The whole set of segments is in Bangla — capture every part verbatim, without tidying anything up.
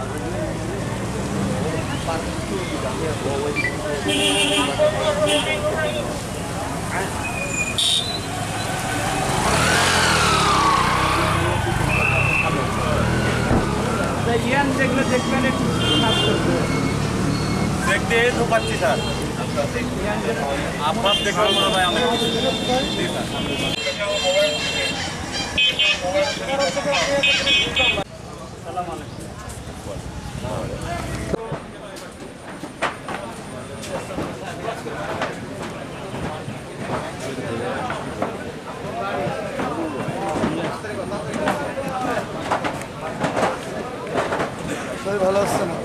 ইয়ান যেগুলো দেখবেন একটু দেখতে তো পাচ্ছি স্যার আপনার দেখবেন মনে হয় আমি সালাম আলাইকুম ভালো আসছে না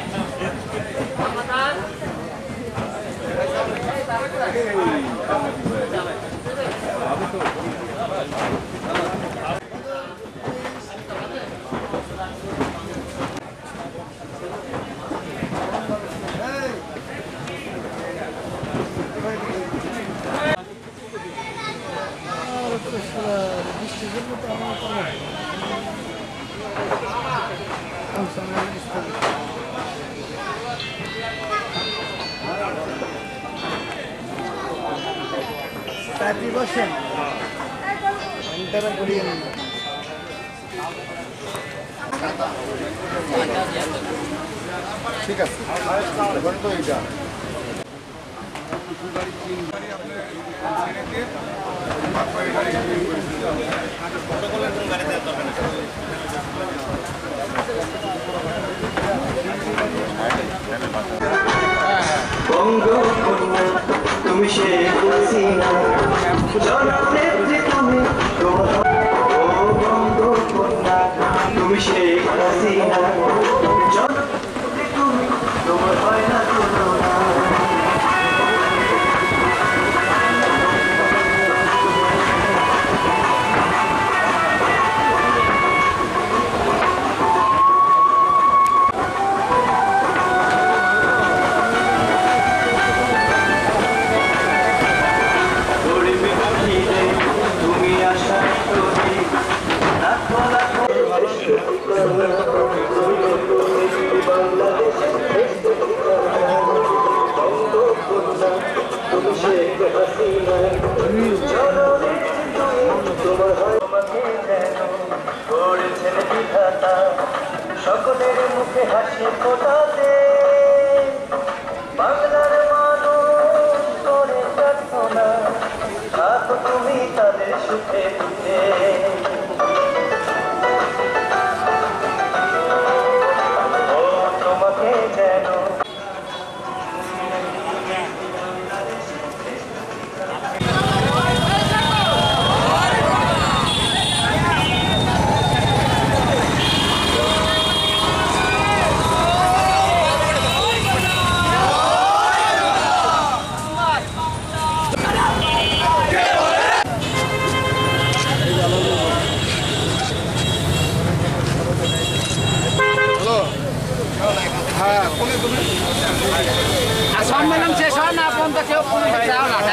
Tapi bosan. Antara belian. ঠিক আছে এখন তো এটা তুমি শেখ হাসিনা জননেত্রী তুমি ও বঙ্গকন্যা তুমি শেখ হাসিনা জননেত্রী তুমি তোমার হয় না তুলনা সকলের মুখে হাসি ফোটাতে বাংলার মানুষ করে প্রার্থনা থাকো তুমি তাদের সুখে দুঃখে ও তোমাকে যেন সম্মেলন শেষ হয় না পর্যন্ত কেউ চাও না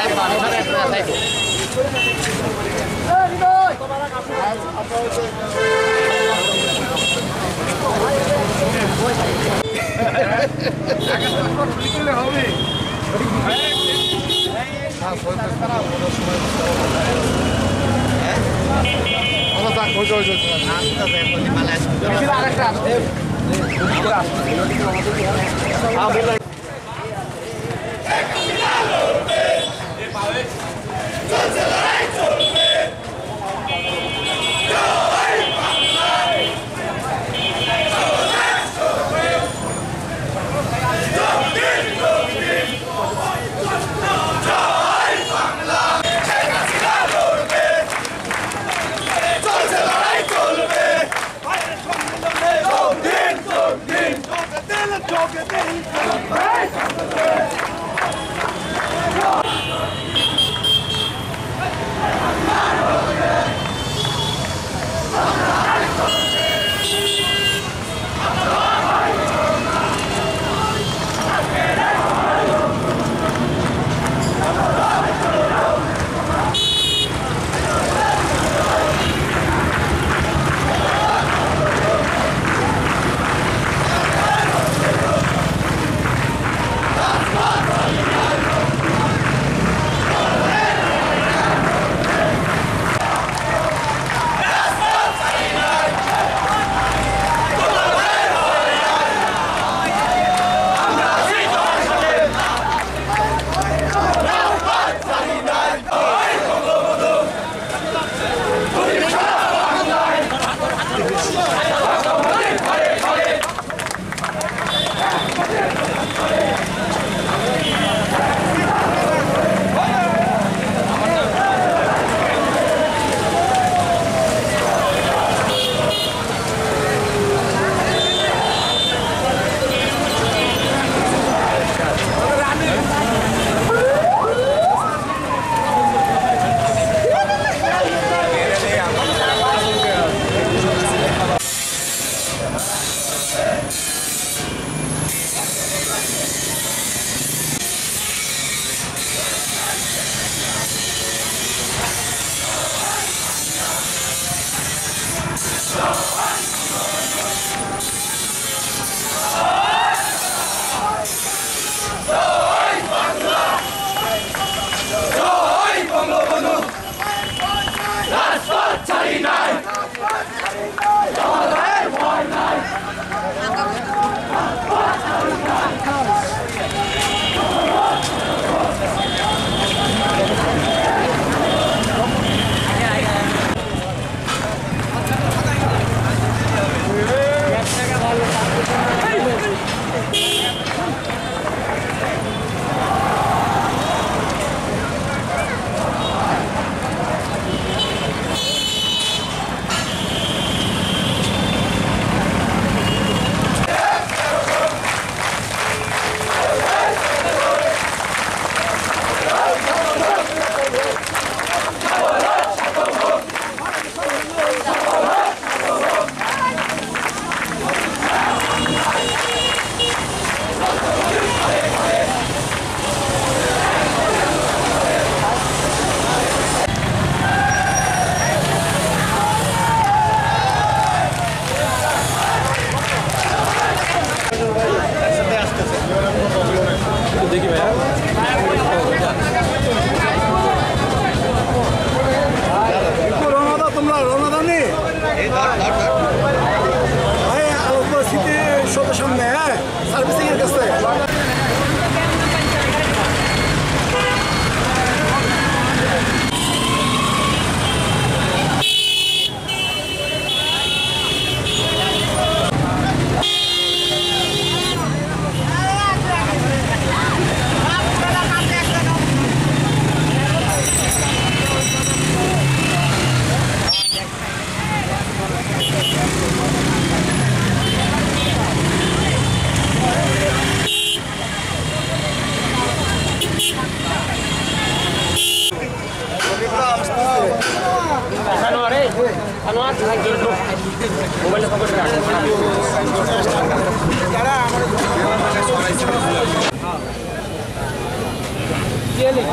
আরেকটা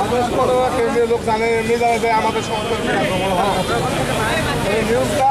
কেন্দ্রীয় লোক জানে এমনি জানে যে আমাদের সমস্ত এই নিউজটা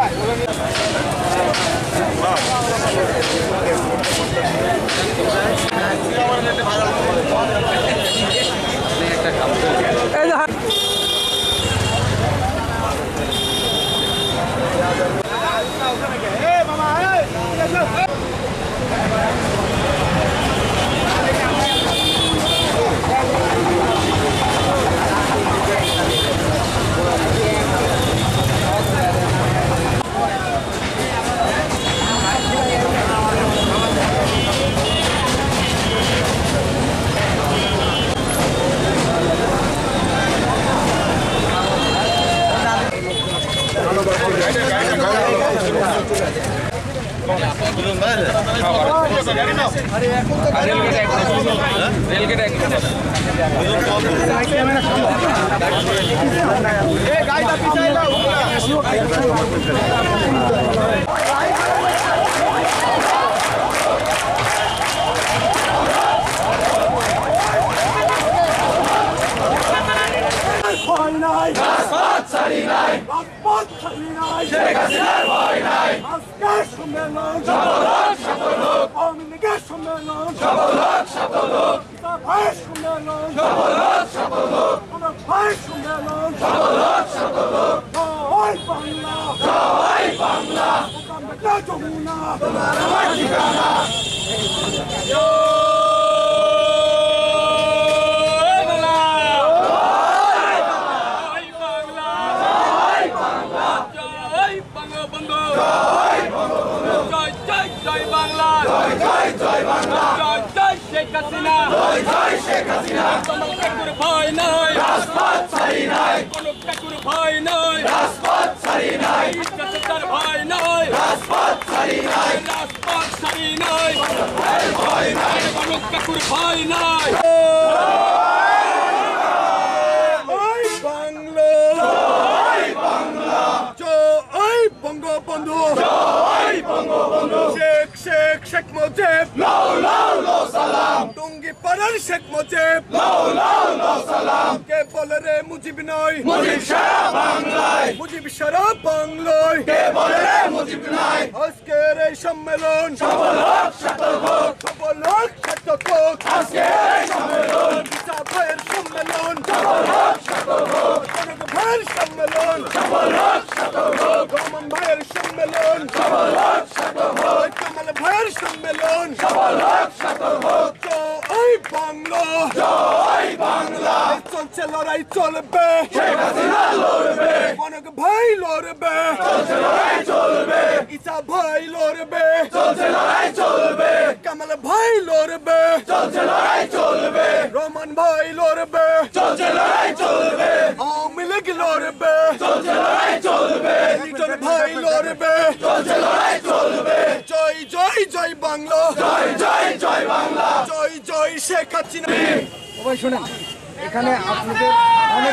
এখানে আপনাদের অনেক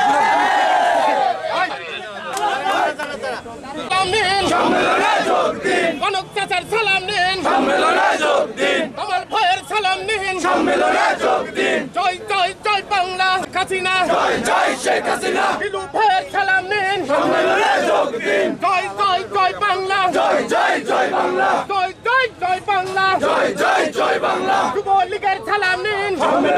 কনক চাচার সালাম নিন, আমার ভাইয়ের সালাম নিন, জয় জয় জয় বাংলা হাসিনা, জয় জয় শেখ হাসিনা, বিলু ভাইয়ের সালাম নিন, জয় জয় জয় বাংলা, জয় জয় জয় বাংলা, জয় জয় জয় বাংলা, জয় জয় জয় বাংলা, যুবলীগের সালাম নিন,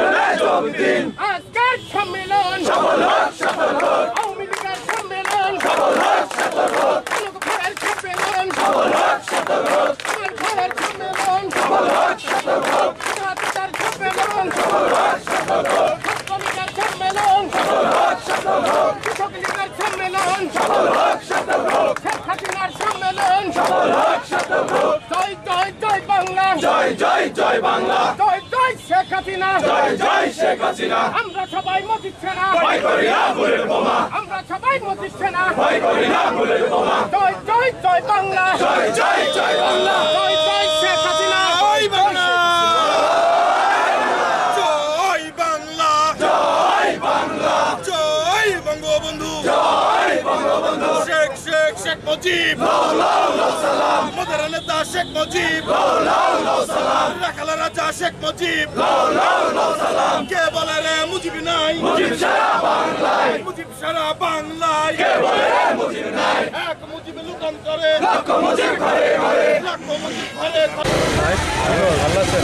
আজকের সম্মেলন সফল হোক, সফল হোক, আওয়ামী লীগের সম্মেলন সফল হোক, সফল হোক, ভাইয়ের সম্মেলন সফল হোক, সফল হোক, ভাইয়ের সম্মেলন সফল হোক, সফল হোক, চাচার সম্মেলন সফল হোক, সফল হোক, কমিটির সম্মেলন সফল হোক, সফল হোক, কৃষক লীগের সম্মেলন সফল হোক, সফল হোক, শেখ হাসিনার সম্মেলন সফল হোক, সফল হোক, জয় জয় জয় বাংলা, জয় জয় জয় বাংলা, জয় জয় শেখ হাসিনা, জয় জয় শেখ হাসিনা, আমরা সবাই মজিদ সেনা, ভয় করি না ফুলের বোমা, আমরা সবাই মজিদ সেনা, ভয় করি না ফুলের বোমা, জয় জয় জয় বাংলা, জয় জয় জয় বাংলা, জয় জয় শেখ হাসিনা, জয় বাংলা, জয় বাংলা, জয় বাংলা, জয় বঙ্গবন্ধু, জয় বঙ্গবন্ধু, শেখ শেখ শেখ মুজিব, লাউ লাউ লাউ সালাম, আমাদের নেতা শেখ মুজিব, লাউ লাউ লাউ রাখাল রাজা শেখ মুজিব কে বলে রে মুজিব নাই মুজিব সারা বাংলায় এক মুজিব লুকান্তরে লাখ মুজিব ঘরে ঘরে লাখ মুজিব ঘরে ভালো আছেন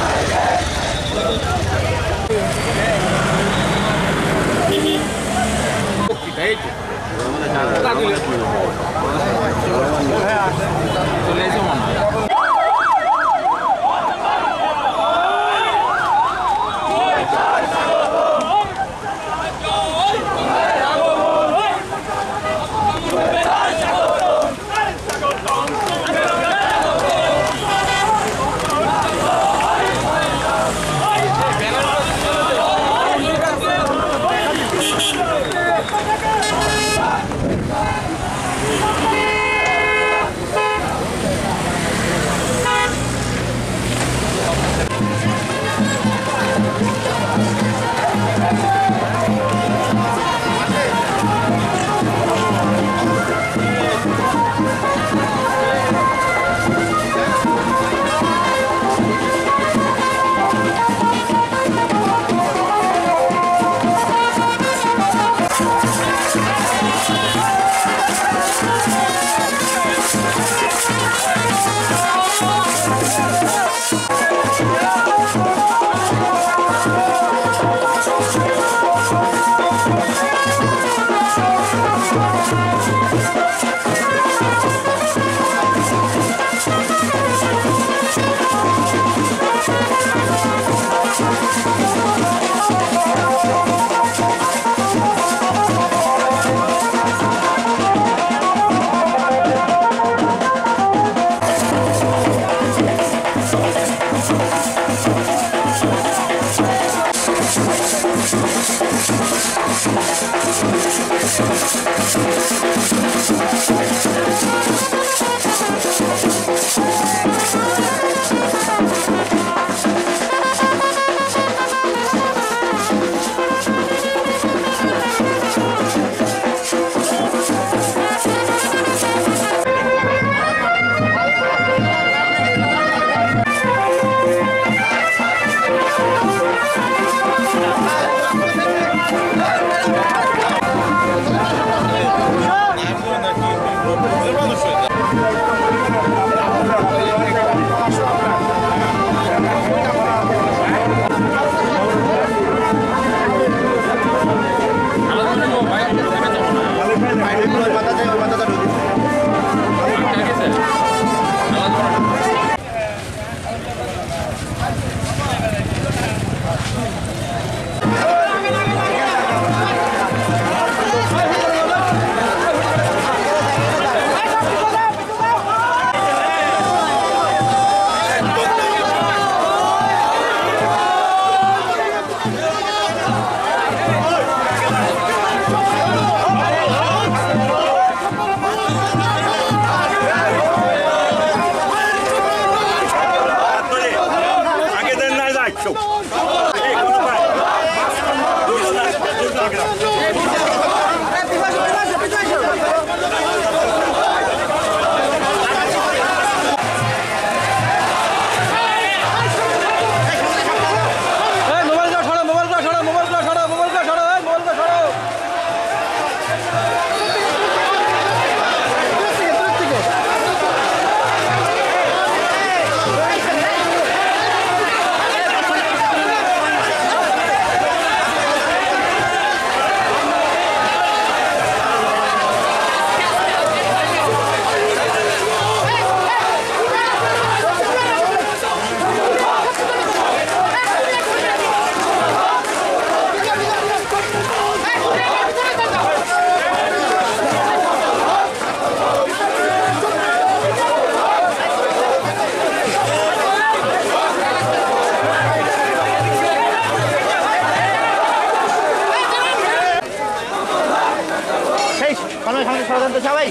সবাই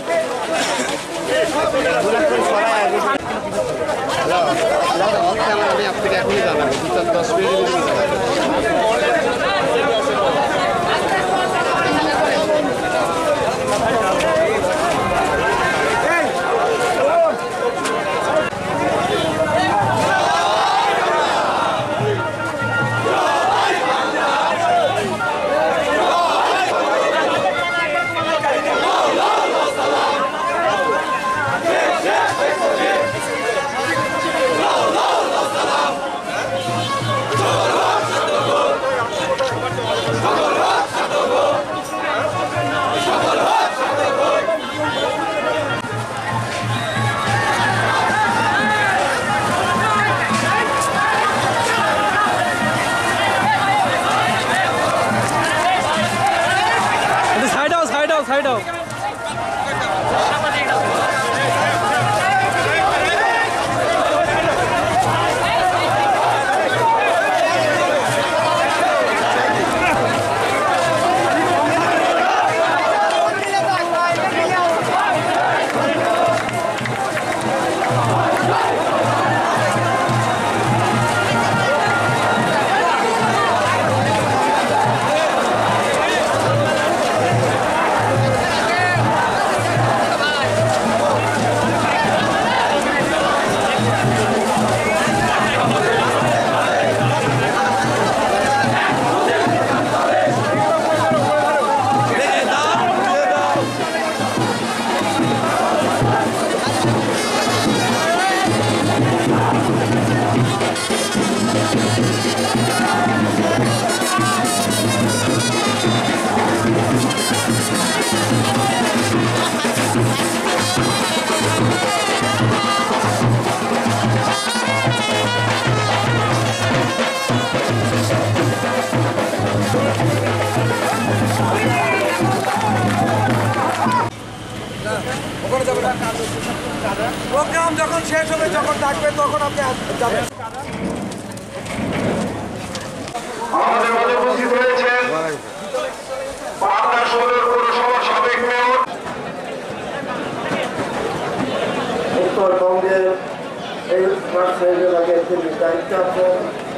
আমি আপনাকে এখনই জানাবো দশ মিনিট প্রোগ্রাম যখন শেষ হবে, যখন ডাকবে তখন আপনি যাবেন। আমাদের মাঝে উপস্থিত হয়েছেন পাবনা সদর পৌরসভার সাবেক মেয়র, উত্তরবঙ্গের এই বিভাগের যিনি দায়িত্ব আছেন,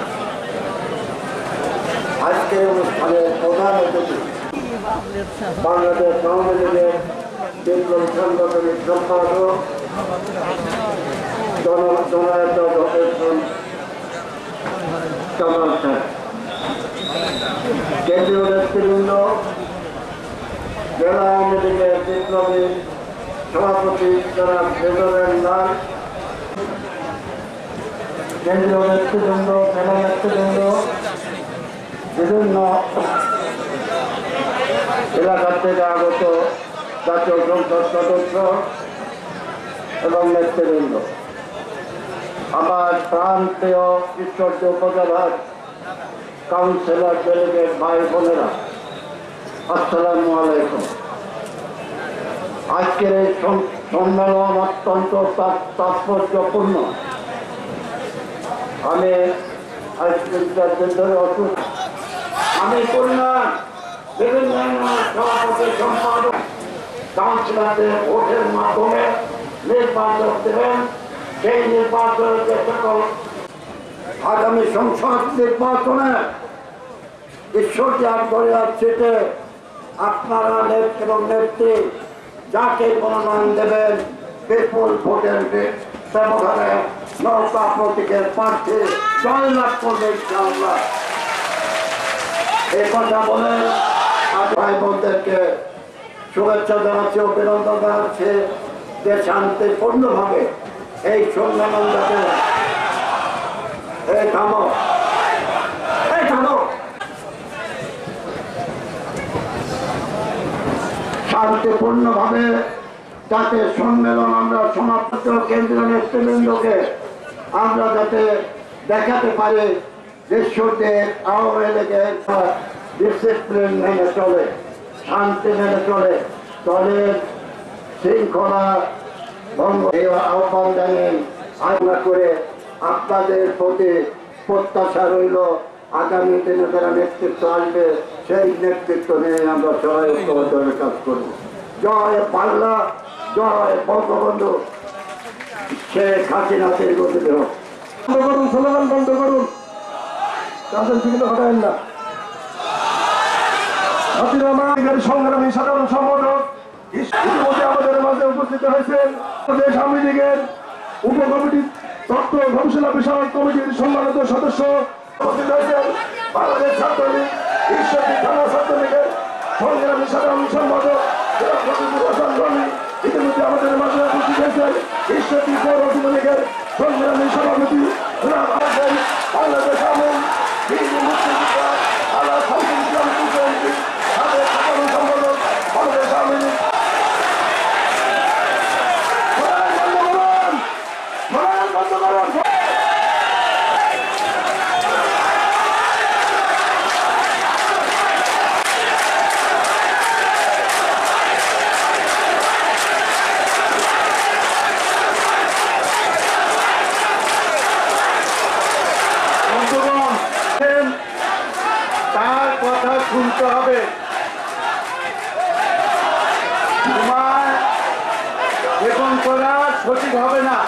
আজকের অনুষ্ঠানের প্রধান অতিথি বাংলাদেশ আওয়ামী লীগের বিপ্লবী সাংগঠনিক সম্পাদক জননেতা ডক্টর কামাল সাহেব, কেন্দ্রীয় নেতৃবৃন্দ, জেলা আওয়ামী লীগের বিপ্লবী সভাপতি জনাব মেজরের লাল, কেন্দ্রীয় নেতৃবৃন্দ, জেলা নেতৃবৃন্দ, বিভিন্ন এলাকা থেকে আগত জাতীয় সংসদ সদস্য এবং নেতৃবৃন্দ, আমার প্রান্তীয় ঈশ্বরদী উপজেলার কাউন্সিলর ডেলিগেট ভাই বোনেরা, আসসালামু আলাইকুম। আজকের এই সম্মেলন অত্যন্ত তাৎপর্যপূর্ণ। আমি আমি কল্যাণ বিভিন্ন সভাপতি সম্পাদক কাউন্সিলরদের ভোটের মাধ্যমে নির্বাচন দেবেন। সেই নির্বাচনের যে সকল আগামী সংসদ নির্বাচনে ঈশ্বরদী আটঘরিয়ার সিটে আপনারা এবং নেত্রী যাকে মনোনয়ন দেবেন, বিপুল ভোটের ব্যবহারে নৌকা প্রতীকের প্রার্থী জয়লাভ করবে ইনশাআল্লাহ। এই কথা বলে ভাই বোনদেরকে শুভেচ্ছা জানাচ্ছি, অভিনন্দন জানাচ্ছি যে শান্তিপূর্ণভাবে এই সম্মেলন যাতে এই থামো এই থামো শান্তিপূর্ণভাবে যাতে সম্মেলন আমরা সমাপ্ত কেন্দ্রীয় নেতৃবৃন্দকে আমরা যাতে দেখাতে পারি ঈশ্বরদী আওয়ামী লীগের ডিসিপ্লিন মেনে চলে, শান্তি মেনে চলে, দলের শৃঙ্খলা ভঙ্গ আহ্বান জানিয়ে আলোচনা করে আপনাদের প্রতি প্রত্যাশা রইল আগামী দিনে যারা নেতৃত্ব আসবে সেই নেতৃত্ব নিয়ে আমরা সবাই ঐক্যবদ্ধভাবে কাজ করব। জয় বাংলা, জয় বঙ্গবন্ধু, শেখ হাসিনা দীর্ঘদিন হোক। বন্ধ করুন, স্লোগান বন্ধ করুন, তাদের বিভিন্ন ঘটাবেন না। হাসিনা মায়ের সংগ্রামী সাধারণ সম্পাদক ইতিমধ্যে আমাদের মাঝে উপস্থিত হয়েছেন প্রদেশ আওয়ামী লীগের উপকমিটি তথ্য গবেষণা বিষয়ক কমিটির সম্মানিত সদস্য উপস্থিত হয়েছেন বাংলাদেশ ছাত্রলীগ ঈশ্বরদী থানা ছাত্রলীগের সংগ্রামী সাধারণ সম্পাদক ইতিমধ্যে আমাদের মাঝে উপস্থিত হয়েছেন ঈশ্বরদী পৌর যুবলীগের সংগ্রামী সভাপতি বাংলাদেশ আওয়ামী লীগ মুক্তিযোদ্ধা আল্লাহ সামসুল ইসলাম সাবেক সাধারণ সম্পাদক বাংলাদেশ আওয়ামী লীগ। তার কথা শুনতে হবে, তোমার বেতন করা সঠিক হবে না।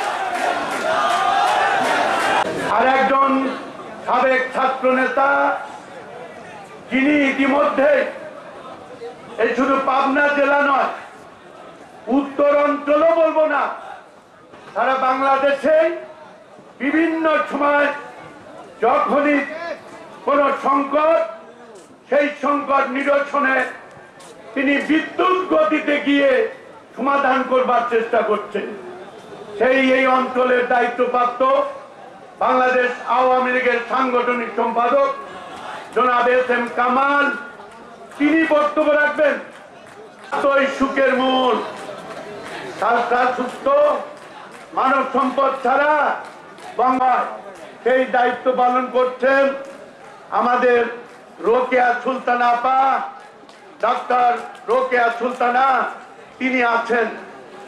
আর একজন সাবেক ছাত্র নেতা যিনি ইতিমধ্যে এই শুধু পাবনা জেলা নয়, উত্তর অঞ্চলও বলবো না, সারা বাংলাদেশে বিভিন্ন সময় যখনই কোন সংকট, সেই সংকট নিরসনে তিনি বিদ্যুৎ গতিতে গিয়ে সমাধান করবার চেষ্টা করছেন। সেই এই অঞ্চলের দায়িত্বপ্রাপ্ত বাংলাদেশ আওয়ামী লীগের সাংগঠনিক সম্পাদক জনাব এস এম কামাল, তিনি বক্তব্য রাখবেন। সুখের মূল স্বাস্থ্য সুস্থ মানব সম্পদ ছাড়া বাংলায় সেই দায়িত্ব পালন করছেন আমাদের রোকেয়া সুলতানা আপা, ডাক্তার রোকেয়া সুলতানা, তিনি আছেন।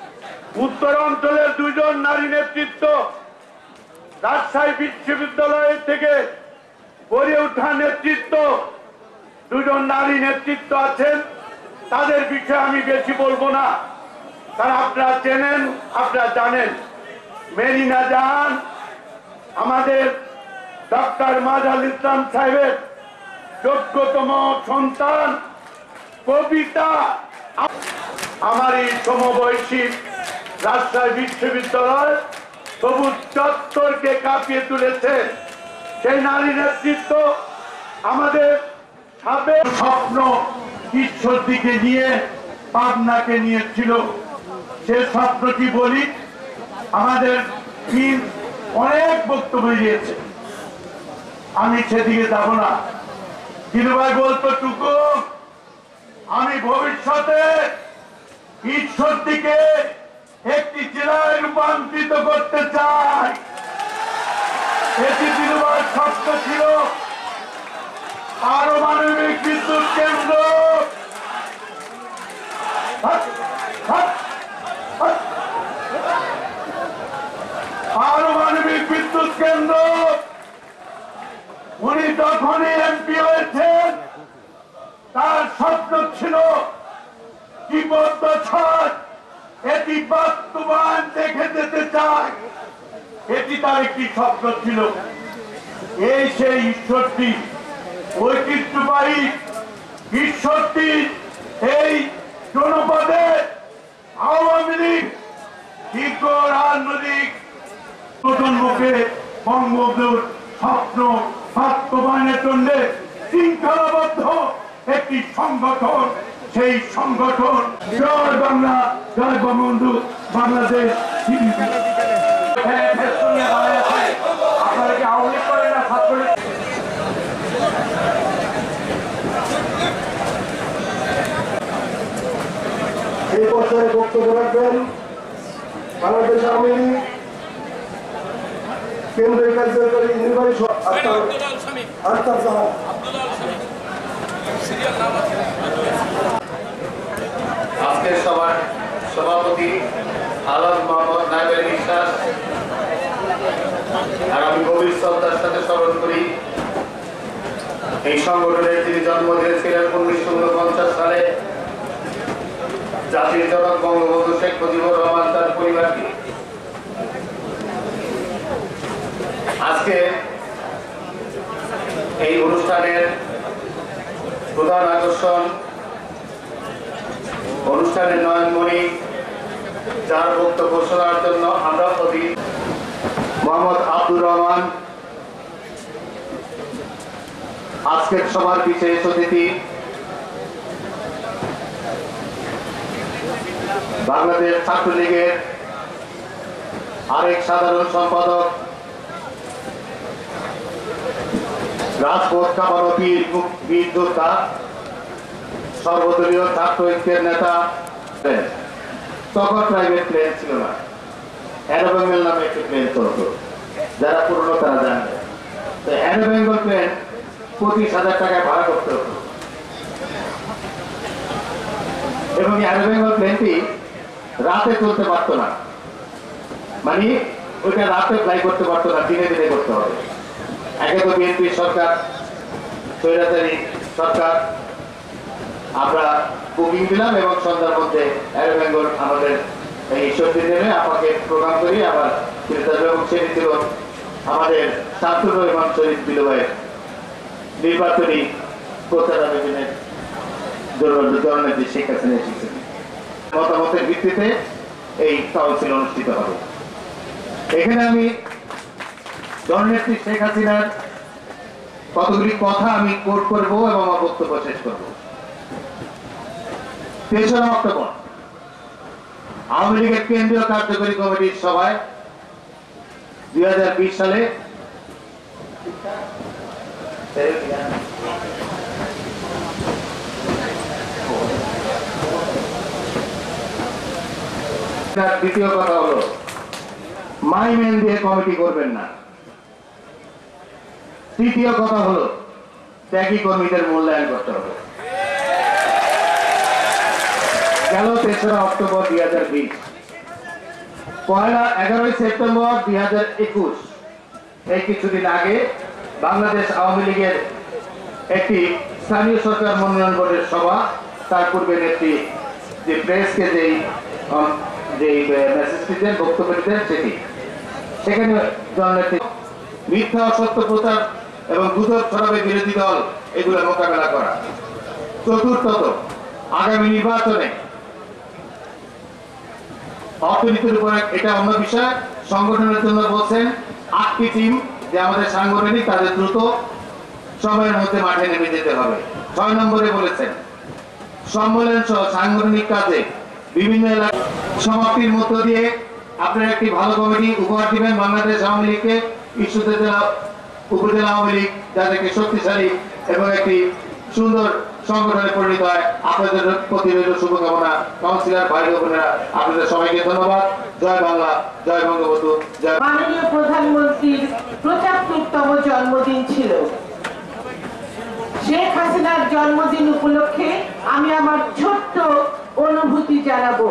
উত্তরাঞ্চলের দুইজন নারী নেতৃত্ব রাজশাহী বিশ্ববিদ্যালয় থেকে গড়ে ওঠা নেতৃত্ব, দুজন নারী নেতৃত্ব আছেন। তাদের বিষয়ে আমি বেশি বলবো না, কারণ আপনারা চেনেন, আপনারা জানেন। মেরিনা জাহান আমাদের ডক্টর মাজাল ইসলাম সাহেবের যোগ্যতম সন্তান। কবিতা আমার এই সমবয়সী রাজশাহী বিশ্ববিদ্যালয় সবুজ চত্বরকে কাঁপিয়ে তুলেছে। সেই নারী নেতৃত্ব আমাদের সাবেক স্বপ্ন ঈশ্বর দিকে নিয়ে পাবনাকে নিয়েছিল। সে স্বপ্নটি বলি, আমাদের অনেক বক্তব্য দিয়েছে, আমি সেদিকে যাব না। কিন্তু ভাই বলতো টুকু, আমি ভবিষ্যতে ঈশ্বর দিকে একটি জেলায় রূপান্তরিত করতে চাই। এটি দিলুবার স্বপ্ন ছিল। পারমাণবিক বিদ্যুৎ কেন্দ্র, পারমাণবিক বিদ্যুৎ কেন্দ্র উনি যখনই এমপি হয়েছেন তার স্বপ্ন ছিল বিপদ ছয় এটি বাস্তবায়ন দেখে যেতে চায়। এটি তার একটি স্বপ্ন ছিল। এই সেই ঈশ্বরটি, ঐতিহ্যবাহী ঈশ্বরটি এই জনপদে আওয়ামী লীগ দীর্ঘ রাজনৈতিক প্রজন্মকে বঙ্গবন্ধুর স্বপ্ন বাস্তবায়নের জন্য শৃঙ্খলাবদ্ধ একটি সংগঠন। সেই সংগঠন জয় বাংলা, জয় বঙ্গবন্ধু, বাংলাদেশ। আপনারা কি আওয়ামী লীগ করেন না ছাত্র? এই পর্যায়ে বক্তব্য রাখবেন বাংলাদেশ আওয়ামী লীগ কেন্দ্রীয় কার্যকরী নির্বাহী আখতার জাহান। আজকের সভার সভাপতি আলম মোহাম্মদ নাইবের বিশ্বাস, আর আমি গভীর শ্রদ্ধার সাথে স্মরণ করি এই সংগঠনের যিনি জন্ম দিয়েছিলেন উনিশশো উনপঞ্চাশ সালে, জাতির জনক বঙ্গবন্ধু শেখ মুজিবুর রহমান, তার পরিবারকে। আজকে এই অনুষ্ঠানের প্রধান আকর্ষণ, অনুষ্ঠানের নয়নমণি, যার বক্তব্য শোনার জন্য আমরা অতি মোহাম্মদ আব্দুর রহমান, আজকের সভার বিশেষ অতিথি বাংলাদেশ ছাত্রলীগের আরেক সাধারণ সম্পাদক, রাজপথ কামানো বীর বীর যোদ্ধা, সর্বদলীয় ছাত্র ঐক্যের নেতা। তখন প্রাইভেট প্লেন ছিল না, অ্যারো বেঙ্গল নামে একটি প্লেন চলত, যারা পুরনো তারা জানবে। তো অ্যারো বেঙ্গল প্লেন পঁচিশ হাজার টাকায় ভাড়া করতে হতো, এবং অ্যারো বেঙ্গল প্লেনটি রাতে চলতে পারতো না, মানে ওইটা রাতে ফ্লাই করতে পারতো না, দিনে দিনে করতে হবে। একে তো বিএনপি সরকার, স্বৈরাচারী সরকার, আমরা বুকিং দিলাম এবং সন্ধ্যার মধ্যে অ্যারো বেঙ্গল আমাদের এই শক্তি দেবে, আমাকে প্রোগ্রাম করি। আবার এবং সেটি ছিল আমাদের শামসুর রহমান শরীফ বিলুভাইয়ের নির্বাচনী প্রচারাভিযানের জননেত্রী শেখ হাসিনা এসেছেন। মতামতের ভিত্তিতে এই কাউন্সিল অনুষ্ঠিত হবে। এখানে আমি জননেত্রী শেখ হাসিনার কতগুলি কথা আমি কোট করবো এবং আমার বক্তব্য শেষ করবো। তেসরা অক্টোবর আওয়ামী লীগের কেন্দ্রীয় কার্যকরী কমিটির সভায় দুই হাজার বিশ সালে দ্বিতীয় কথা হলো মাই মেন দিয়ে কমিটি করবেন না। তৃতীয় কথা হলো ত্যাগী কর্মীদের মূল্যায়ন করতে হবে। গেল তেসরা অক্টোবর দুই হাজার বিশ পয়লা এগারোই সেপ্টেম্বর দুই হাজার একুশ এই কিছুদিন আগে বাংলাদেশ আওয়ামী লীগের একটি স্থানীয় সরকার মনোনয়ন বোর্ডের সভা, তার পূর্বে একটি যে প্রেসকে যেই যেই মেসেজটি দেন, বক্তব্য দেন, সেটি সেখানে জননেত্রী মিথ্যা অসত্য প্রচার এবং গুজব ছড়াবে বিরোধী দল, এগুলো মোকাবেলা করা। চতুর্থত, আগামী নির্বাচনে অর্থনীতির উপর এটা অন্য বিষয়, সংগঠনের জন্য বলছেন আটটি টিম যে আমাদের সাংগঠনিক তাদের দ্রুত সময়ের মধ্যে মাঠে নেমে যেতে হবে। ছয় নম্বরে বলেছেন সম্মেলন সহ সাংগঠনিক কাজে বিভিন্ন এলাকা সমাপ্তির মধ্য দিয়ে আপনারা একটি ভালো কমিটি উপহার দিবেন বাংলাদেশ আওয়ামী লীগকে, ইস্যুতে জেলা উপজেলা আওয়ামী লীগ যাদেরকে শক্তিশালী এবং একটি সুন্দর সংগঠনে পরিণত হয়। আপনাদের প্রতি রইল শুভকামনা। কাউন্সিলর ভাই বোনেরা, আপনাদের সবাইকে ধন্যবাদ। জয় বাংলা, জয় বঙ্গবন্ধু, জয়। মাননীয় প্রধানমন্ত্রীর পঁচাত্তরতম জন্মদিন ছিল। শেখ হাসিনার জন্মদিন উপলক্ষে আমি আমার ছোট্ট অনুভূতি জানাবো।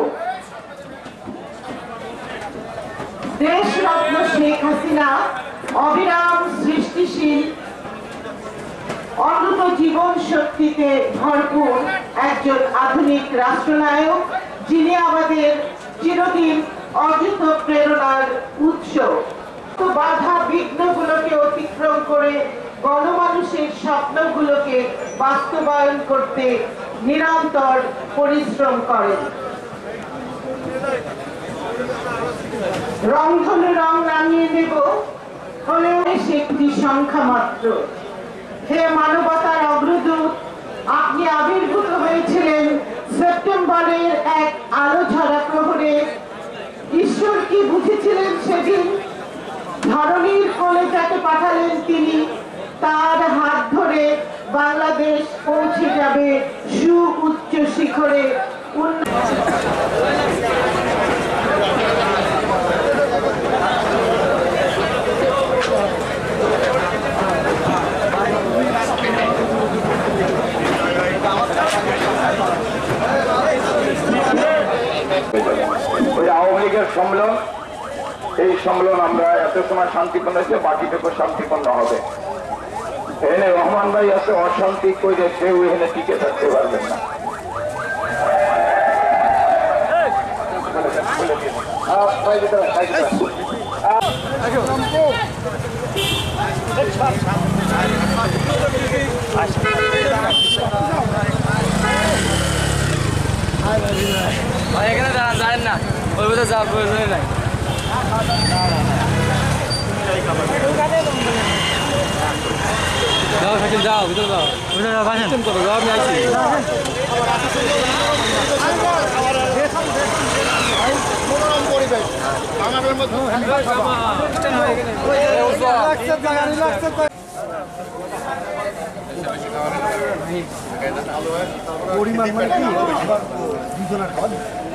দেশরত্ন শেখ হাসিনা অবিরাম সৃষ্টিশীল, অনন্ত জীবন শক্তিতে ভরপুর একজন আধুনিক রাষ্ট্রনায়ক, যিনি আমাদের চিরদিন অযুত প্রেরণার উৎস। বাধা বিঘ্নগুলোকে অতিক্রম করে গণমানুষের স্বপ্নগুলোকে বাস্তবায়ন করতে নিরন্তর পরিশ্রম করেন। রংধনু রং নামিয়ে দেব হলেও সেটি সংখ্যা মাত্র। হে মানবতার অগ্রদূত, আপনি আবির্ভূত হয়েছিলেন সেপ্টেম্বরের এক আলো ঝরা প্রহরে। ঈশ্বর কি বুঝেছিলেন সেদিন? ধরণীর কোলে যাকে পাঠালেন তিনি, তার হাত ধরে বাংলাদেশ পৌঁছে যাবে সুউচ্চ শিখরে। ওই আওয়ামী লীগের সম্মেলন, এই সম্মেলন আমরা এত সময় শান্তিপূর্ণ হয়েছে, বাকিটুকু শান্তিপূর্ণ হবে। এখানে রহমান ভাই আছে, অশান্তি করে কেউ এখানে টিকে থাকতে পারবেন না। এখানে দাঁড়ান, যায় না, ওই বোধ যাওয়ার প্রয়োজনই নাই। যাও সাকিব, যাও ভিতরে যাও, ভিতরে যাও, বাসেন করো, যাও, আমি আছি। পরিমাণ মানে কি দুজনের খাবার